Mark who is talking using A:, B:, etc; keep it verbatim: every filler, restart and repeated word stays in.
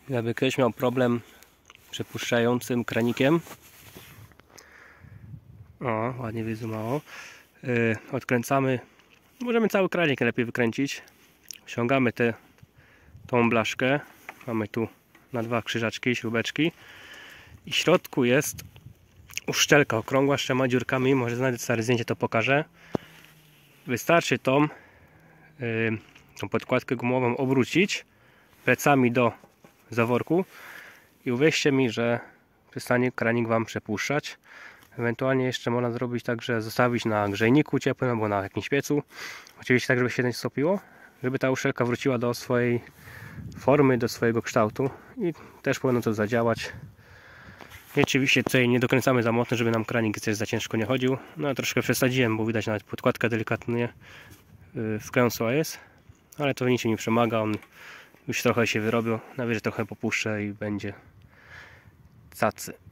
A: Jakby ktoś miał problem przepuszczającym kranikiem, o, ładnie wyzumało, yy, odkręcamy, możemy cały kranik lepiej wykręcić, ściągamy tę tą blaszkę, mamy tu na dwa krzyżaczki, śrubeczki i w środku jest uszczelka okrągła z trzema dziurkami, może znajdę stare zdjęcie, to pokażę. Wystarczy tą, yy, tą podkładkę gumową obrócić plecami do zaworku i uwierzcie mi, że przestanie kranik Wam przepuszczać. Ewentualnie jeszcze można zrobić tak, że zostawić na grzejniku ciepłym albo na jakimś piecu. Oczywiście tak, żeby się nie stopiło, żeby ta uszczelka wróciła do swojej formy, do swojego kształtu i też powinno to zadziałać. I oczywiście tutaj nie dokręcamy za mocno, żeby nam kranik też za ciężko nie chodził. No troszkę przesadziłem, bo widać nawet podkładka delikatnie wklęsła jest, ale to nic nie przemaga, on już trochę się wyrobił, najwyżej trochę popuszczę i będzie cacy.